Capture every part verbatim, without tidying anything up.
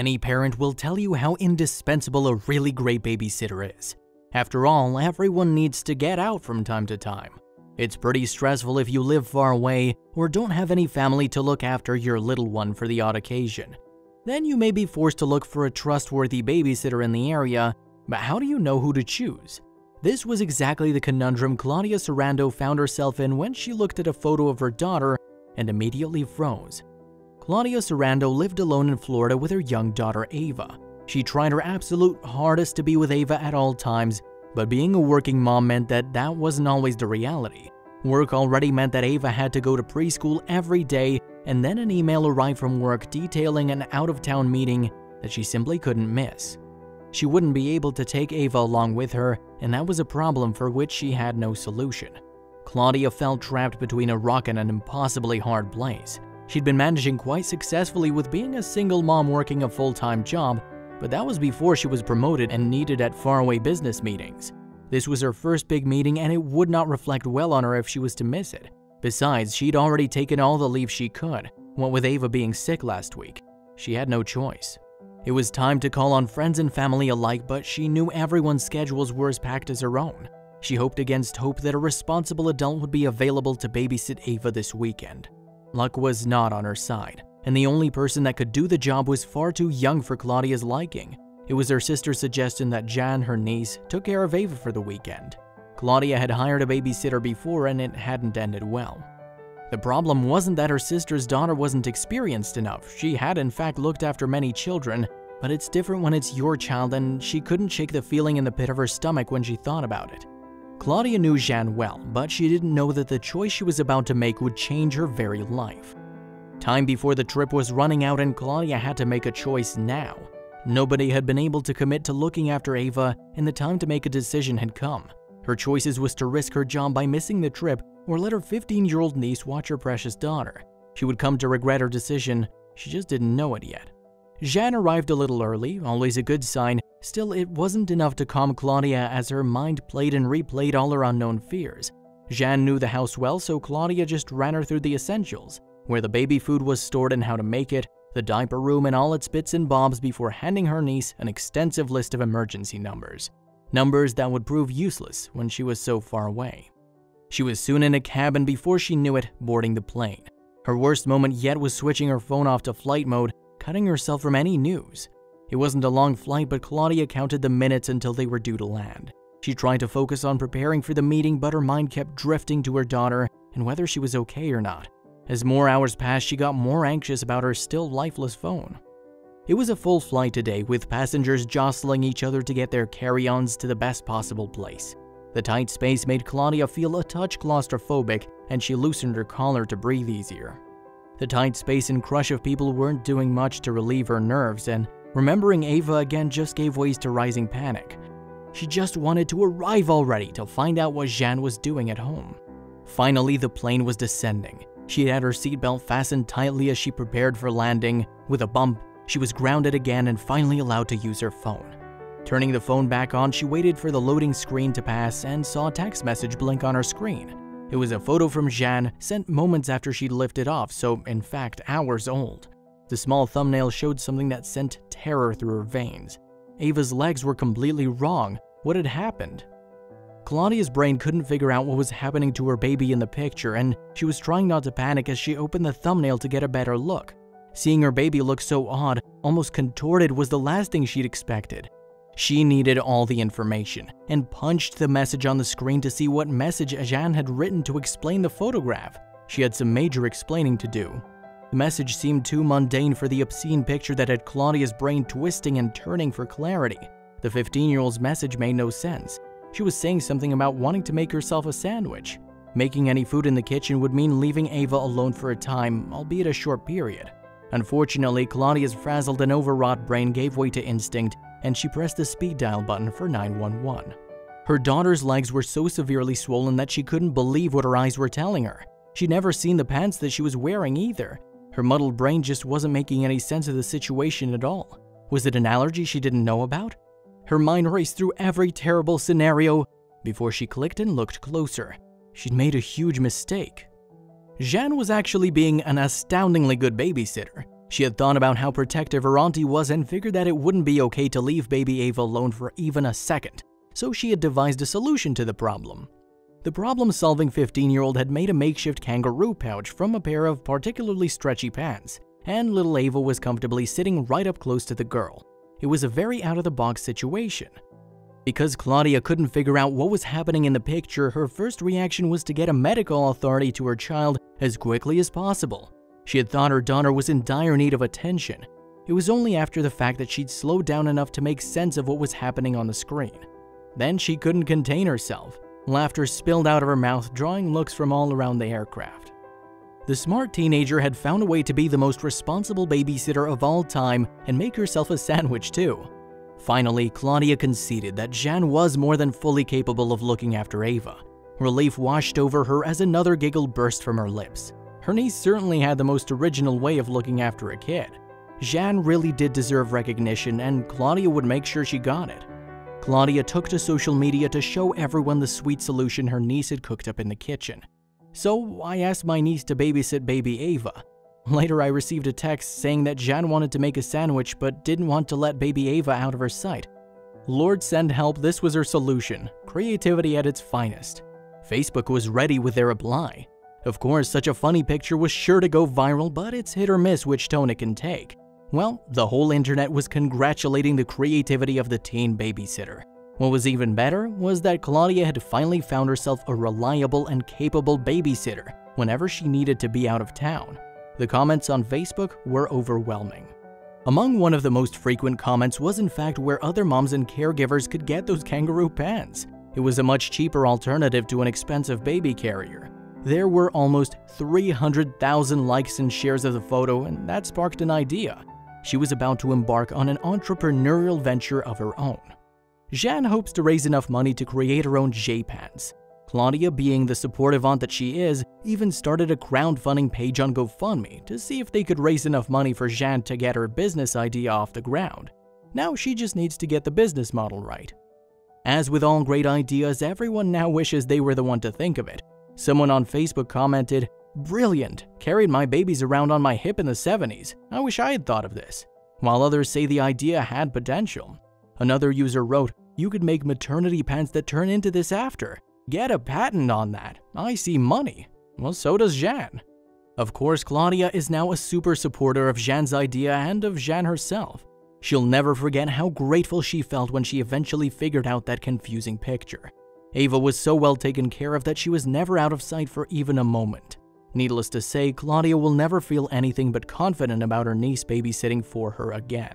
Any parent will tell you how indispensable a really great babysitter is. After all, everyone needs to get out from time to time. It's pretty stressful if you live far away or don't have any family to look after your little one for the odd occasion. Then you may be forced to look for a trustworthy babysitter in the area, but how do you know who to choose? This was exactly the conundrum Claudia Sarando found herself in when she looked at a photo of her daughter and immediately froze. Claudia Sarando lived alone in Florida with her young daughter Ava. She tried her absolute hardest to be with Ava at all times, but being a working mom meant that that wasn't always the reality. Work already meant that Ava had to go to preschool every day, and then an email arrived from work detailing an out-of-town meeting that she simply couldn't miss. She wouldn't be able to take Ava along with her, and that was a problem for which she had no solution. Claudia felt trapped between a rock and an impossibly hard place. She'd been managing quite successfully with being a single mom working a full-time job, but that was before she was promoted and needed at faraway business meetings. This was her first big meeting, and it would not reflect well on her if she was to miss it. Besides, she'd already taken all the leave she could. What with Ava being sick last week, she had no choice. It was time to call on friends and family alike, but she knew everyone's schedules were as packed as her own. She hoped against hope that a responsible adult would be available to babysit Ava this weekend. Luck was not on her side, and the only person that could do the job was far too young for Claudia's liking. It was her sister's suggestion that Jan, her niece, took care of Ava for the weekend. Claudia had hired a babysitter before and it hadn't ended well. The problem wasn't that her sister's daughter wasn't experienced enough. She had in fact looked after many children, but it's different when it's your child, and she couldn't shake the feeling in the pit of her stomach when she thought about it. Claudia knew Jan well, but she didn't know that the choice she was about to make would change her very life. Time before the trip was running out and Claudia had to make a choice now. Nobody had been able to commit to looking after Ava, and the time to make a decision had come. Her choices was to risk her job by missing the trip or let her fifteen-year-old niece watch her precious daughter. She would come to regret her decision, she just didn't know it yet. Jan arrived a little early, always a good sign. Still, it wasn't enough to calm Claudia as her mind played and replayed all her unknown fears. Jan knew the house well, so Claudia just ran her through the essentials, where the baby food was stored and how to make it, the diaper room and all its bits and bobs, before handing her niece an extensive list of emergency numbers. Numbers that would prove useless when she was so far away. She was soon in a cab, and before she knew it, boarding the plane. Her worst moment yet was switching her phone off to flight mode, cutting herself from any news. It wasn't a long flight, but Claudia counted the minutes until they were due to land. She tried to focus on preparing for the meeting, but her mind kept drifting to her daughter and whether she was okay or not. As more hours passed, she got more anxious about her still lifeless phone. It was a full flight today, with passengers jostling each other to get their carry-ons to the best possible place. The tight space made Claudia feel a touch claustrophobic, and she loosened her collar to breathe easier. The tight space and crush of people weren't doing much to relieve her nerves, and remembering Ava again just gave way to rising panic. She just wanted to arrive already to find out what Jan was doing at home. Finally, the plane was descending. She had her seatbelt fastened tightly as she prepared for landing. With a bump, she was grounded again and finally allowed to use her phone. Turning the phone back on, she waited for the loading screen to pass and saw a text message blink on her screen. It was a photo from Jan, sent moments after she'd lifted off, so in fact hours old. The small thumbnail showed something that sent terror through her veins. Ava's legs were completely wrong. What had happened? Claudia's brain couldn't figure out what was happening to her baby in the picture, and she was trying not to panic as she opened the thumbnail to get a better look. Seeing her baby look so odd, almost contorted, was the last thing she'd expected. She needed all the information, and punched the message on the screen to see what message Jan had written to explain the photograph. She had some major explaining to do. The message seemed too mundane for the obscene picture that had Claudia's brain twisting and turning for clarity. The fifteen-year-old's message made no sense. She was saying something about wanting to make herself a sandwich. Making any food in the kitchen would mean leaving Ava alone for a time, albeit a short period. Unfortunately, Claudia's frazzled and overwrought brain gave way to instinct, and she pressed the speed dial button for nine one one. Her daughter's legs were so severely swollen that she couldn't believe what her eyes were telling her. She'd never seen the pants that she was wearing either. Her muddled brain just wasn't making any sense of the situation at all. Was it an allergy she didn't know about? Her mind raced through every terrible scenario before she clicked and looked closer. She'd made a huge mistake. Jan was actually being an astoundingly good babysitter. She had thought about how protective her auntie was and figured that it wouldn't be okay to leave baby Ava alone for even a second, so she had devised a solution to the problem. The problem-solving fifteen-year-old had made a makeshift kangaroo pouch from a pair of particularly stretchy pants, and little Ava was comfortably sitting right up close to the girl. It was a very out-of-the-box situation. Because Claudia couldn't figure out what was happening in the picture, her first reaction was to get a medical authority to her child as quickly as possible. She had thought her daughter was in dire need of attention. It was only after the fact that she'd slowed down enough to make sense of what was happening on the screen. Then she couldn't contain herself. Laughter spilled out of her mouth, drawing looks from all around the aircraft. The smart teenager had found a way to be the most responsible babysitter of all time and make herself a sandwich too. Finally, Claudia conceded that Jan was more than fully capable of looking after Ava. Relief washed over her as another giggle burst from her lips. Her niece certainly had the most original way of looking after a kid. Jan really did deserve recognition, and Claudia would make sure she got it. Claudia took to social media to show everyone the sweet solution her niece had cooked up in the kitchen. So I asked my niece to babysit baby Ava. Later I received a text saying that Jan wanted to make a sandwich but didn't want to let baby Ava out of her sight. Lord send help, this was her solution. Creativity at its finest. Facebook was ready with their reply. Of course, such a funny picture was sure to go viral, but it's hit or miss which tone it can take. Well, the whole internet was congratulating the creativity of the teen babysitter. What was even better was that Claudia had finally found herself a reliable and capable babysitter whenever she needed to be out of town. The comments on Facebook were overwhelming. Among one of the most frequent comments was in fact where other moms and caregivers could get those kangaroo pants. It was a much cheaper alternative to an expensive baby carrier. There were almost three hundred thousand likes and shares of the photo, and that sparked an idea. She was about to embark on an entrepreneurial venture of her own. Jan hopes to raise enough money to create her own J-Pants. Claudia, being the supportive aunt that she is, even started a crowdfunding page on GoFundMe to see if they could raise enough money for Jan to get her business idea off the ground. Now she just needs to get the business model right. As with all great ideas, everyone now wishes they were the one to think of it. Someone on Facebook commented, "Brilliant! Carried my babies around on my hip in the seventies. I wish I had thought of this." While others say the idea had potential. Another user wrote, "You could make maternity pants that turn into this after. Get a patent on that. I see money." Well, so does Jan. Of course, Claudia is now a super supporter of Jan's idea and of Jan herself. She'll never forget how grateful she felt when she eventually figured out that confusing picture. Ava was so well taken care of that she was never out of sight for even a moment. Needless to say, Claudia will never feel anything but confident about her niece babysitting for her again.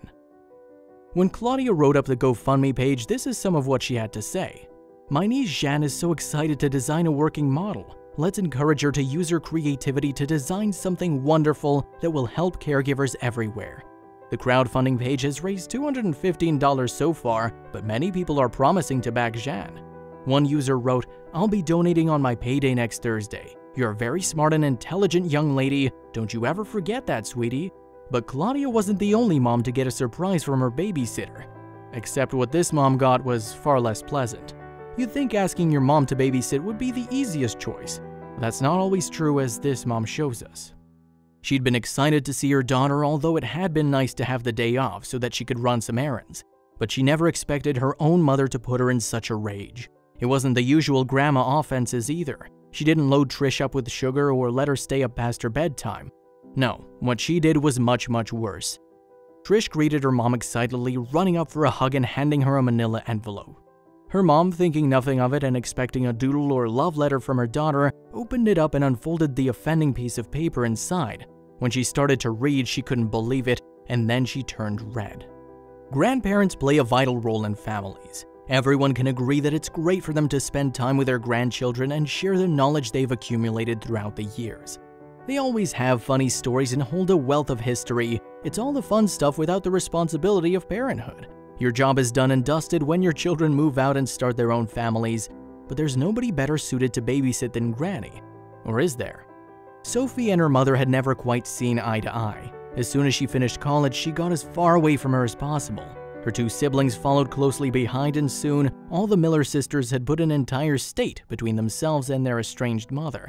When Claudia wrote up the GoFundMe page, this is some of what she had to say. "My niece Jan is so excited to design a working model. Let's encourage her to use her creativity to design something wonderful that will help caregivers everywhere." The crowdfunding page has raised two hundred fifteen dollars so far, but many people are promising to back Jan. One user wrote, "I'll be donating on my payday next Thursday. You're a very smart and intelligent young lady. Don't you ever forget that, sweetie." But Claudia wasn't the only mom to get a surprise from her babysitter. Except what this mom got was far less pleasant. You'd think asking your mom to babysit would be the easiest choice. But that's not always true, as this mom shows us. She'd been excited to see her daughter, although it had been nice to have the day off so that she could run some errands. But she never expected her own mother to put her in such a rage. It wasn't the usual grandma offenses either. She didn't load Trish up with sugar or let her stay up past her bedtime. No, what she did was much, much worse. Trish greeted her mom excitedly, running up for a hug and handing her a manila envelope. Her mom, thinking nothing of it and expecting a doodle or love letter from her daughter, opened it up and unfolded the offending piece of paper inside. When she started to read, she couldn't believe it, and then she turned red. Grandparents play a vital role in families. Everyone can agree that it's great for them to spend time with their grandchildren and share the knowledge they've accumulated throughout the years. They always have funny stories and hold a wealth of history. It's all the fun stuff without the responsibility of parenthood. Your job is done and dusted when your children move out and start their own families, but there's nobody better suited to babysit than Granny. Or is there? Sophie and her mother had never quite seen eye to eye. As soon as she finished college, she got as far away from her as possible. Her two siblings followed closely behind, and soon, all the Miller sisters had put an entire state between themselves and their estranged mother.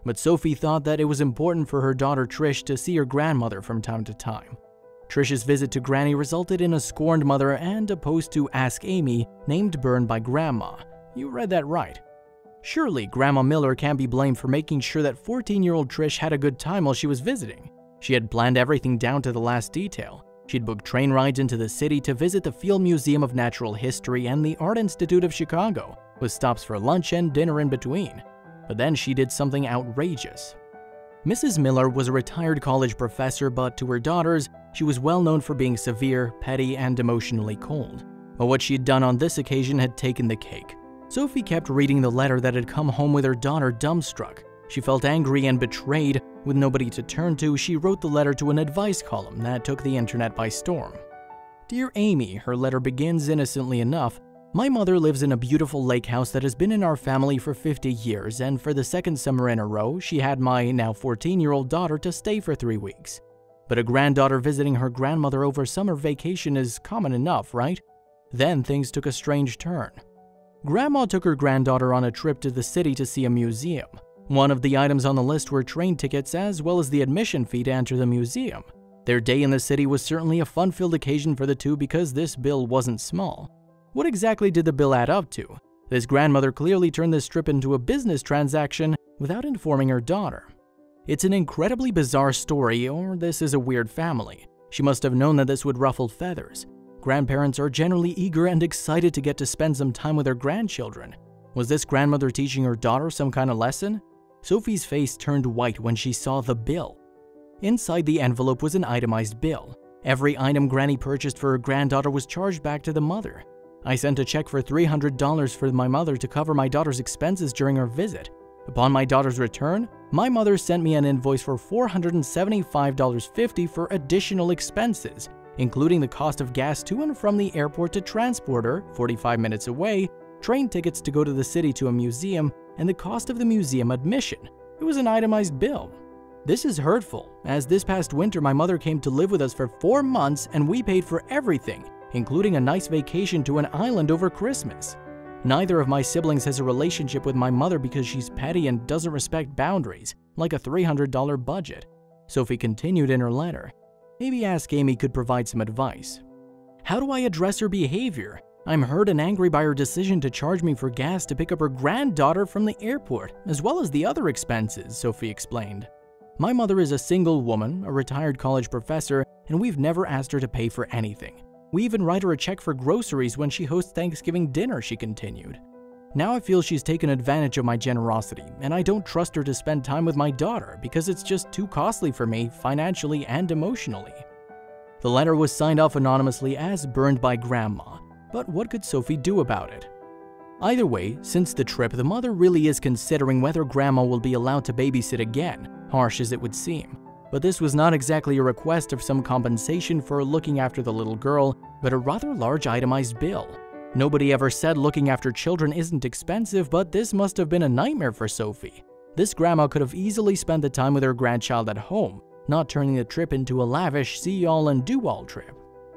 but Sophie thought that it was important for her daughter Trish to see her grandmother from time to time. Trish's visit to Granny resulted in a scorned mother and a post to Ask Amy named burned by Grandma. You read that right. Surely, Grandma Miller can't be blamed for making sure that fourteen-year-old Trish had a good time while she was visiting. She had planned everything down to the last detail. She'd booked train rides into the city to visit the Field Museum of Natural History and the Art Institute of Chicago, with stops for lunch and dinner in between. But then she did something outrageous. Missus Miller was a retired college professor, but to her daughters, she was well known for being severe, petty, and emotionally cold. But what she'd done on this occasion had taken the cake. Sophie kept reading the letter that had come home with her daughter dumbstruck. She felt angry and betrayed. With nobody to turn to, she wrote the letter to an advice column that took the internet by storm. Dear Amy, her letter begins innocently enough. My mother lives in a beautiful lake house that has been in our family for fifty years, and for the second summer in a row, she had my now fourteen-year-old daughter to stay for three weeks. But a granddaughter visiting her grandmother over summer vacation is common enough, right? Then things took a strange turn. Grandma took her granddaughter on a trip to the city to see a museum. One of the items on the list were train tickets as well as the admission fee to enter the museum. Their day in the city was certainly a fun-filled occasion for the two because this bill wasn't small. What exactly did the bill add up to? This grandmother clearly turned this trip into a business transaction without informing her daughter. It's an incredibly bizarre story, or this is a weird family. She must have known that this would ruffle feathers. Grandparents are generally eager and excited to get to spend some time with their grandchildren. Was this grandmother teaching her daughter some kind of lesson? Sophie's face turned white when she saw the bill. Inside the envelope was an itemized bill. Every item Granny purchased for her granddaughter was charged back to the mother. I sent a check for three hundred dollars for my mother to cover my daughter's expenses during her visit. Upon my daughter's return, my mother sent me an invoice for four hundred seventy-five dollars and fifty cents for additional expenses, including the cost of gas to and from the airport to transport her, forty-five minutes away, train tickets to go to the city to a museum, and the cost of the museum admission. It was an itemized bill. This is hurtful, as this past winter my mother came to live with us for four months and we paid for everything, including a nice vacation to an island over Christmas. Neither of my siblings has a relationship with my mother because she's petty and doesn't respect boundaries, like a three hundred dollar budget. Sophie continued in her letter. Maybe Ask Amy could provide some advice. How do I address her behavior? I'm hurt and angry by her decision to charge me for gas to pick up her granddaughter from the airport, as well as the other expenses, Sophie explained. My mother is a single woman, a retired college professor, and we've never asked her to pay for anything. We even write her a check for groceries when she hosts Thanksgiving dinner, she continued. Now I feel she's taken advantage of my generosity, and I don't trust her to spend time with my daughter because it's just too costly for me financially and emotionally. The letter was signed off anonymously as burned by Grandma, but what could Sophie do about it? Either way, since the trip, the mother really is considering whether Grandma will be allowed to babysit again, harsh as it would seem. But this was not exactly a request of some compensation for looking after the little girl, but a rather large itemized bill. Nobody ever said looking after children isn't expensive, but this must have been a nightmare for Sophie. This grandma could have easily spent the time with her grandchild at home, not turning the trip into a lavish see-all and do-all trip.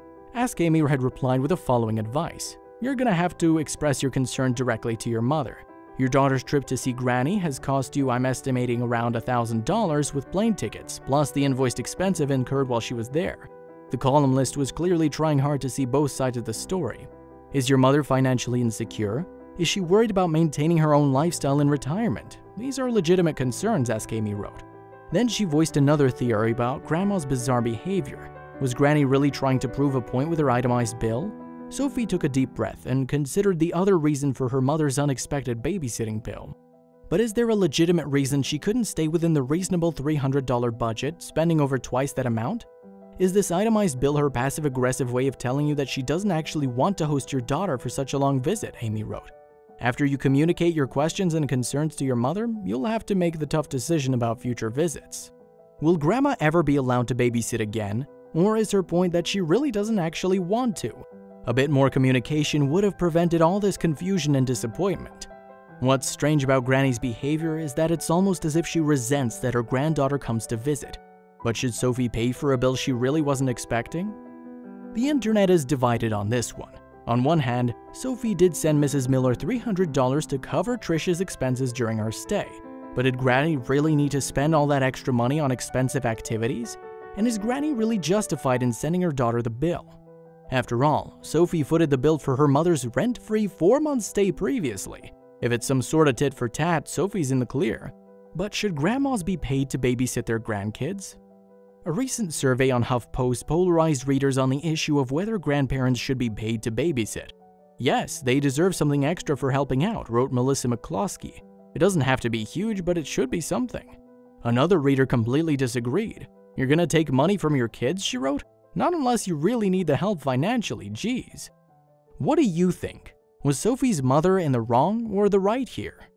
Ask Amy had replied with the following advice. You're gonna have to express your concern directly to your mother. Your daughter's trip to see Granny has cost you, I'm estimating, around one thousand dollars with plane tickets, plus the invoiced expenses incurred while she was there. The column list was clearly trying hard to see both sides of the story. Is your mother financially insecure? Is she worried about maintaining her own lifestyle in retirement? These are legitimate concerns, Ask Amy wrote. Then she voiced another theory about Grandma's bizarre behavior. Was Granny really trying to prove a point with her itemized bill? Sophie took a deep breath and considered the other reason for her mother's unexpected babysitting bill. But is there a legitimate reason she couldn't stay within the reasonable three hundred dollar budget, spending over twice that amount? Is this itemized bill her passive-aggressive way of telling you that she doesn't actually want to host your daughter for such a long visit, Amy wrote. After you communicate your questions and concerns to your mother, you'll have to make the tough decision about future visits. Will Grandma ever be allowed to babysit again? Or is her point that she really doesn't actually want to? A bit more communication would have prevented all this confusion and disappointment. What's strange about Granny's behavior is that it's almost as if she resents that her granddaughter comes to visit. But should Sophie pay for a bill she really wasn't expecting? The internet is divided on this one. On one hand, Sophie did send Missus Miller three hundred dollars to cover Trish's expenses during her stay. But did Granny really need to spend all that extra money on expensive activities? And is Granny really justified in sending her daughter the bill? After all, Sophie footed the bill for her mother's rent-free four-month stay previously. If it's some sort of tit for tat, Sophie's in the clear. But should grandmas be paid to babysit their grandkids? A recent survey on HuffPost polarized readers on the issue of whether grandparents should be paid to babysit. Yes, they deserve something extra for helping out, wrote Melissa McCloskey. It doesn't have to be huge, but it should be something. Another reader completely disagreed. You're gonna take money from your kids, she wrote? Not unless you really need the help financially, geez. What do you think? Was Sophie's mother in the wrong or the right here?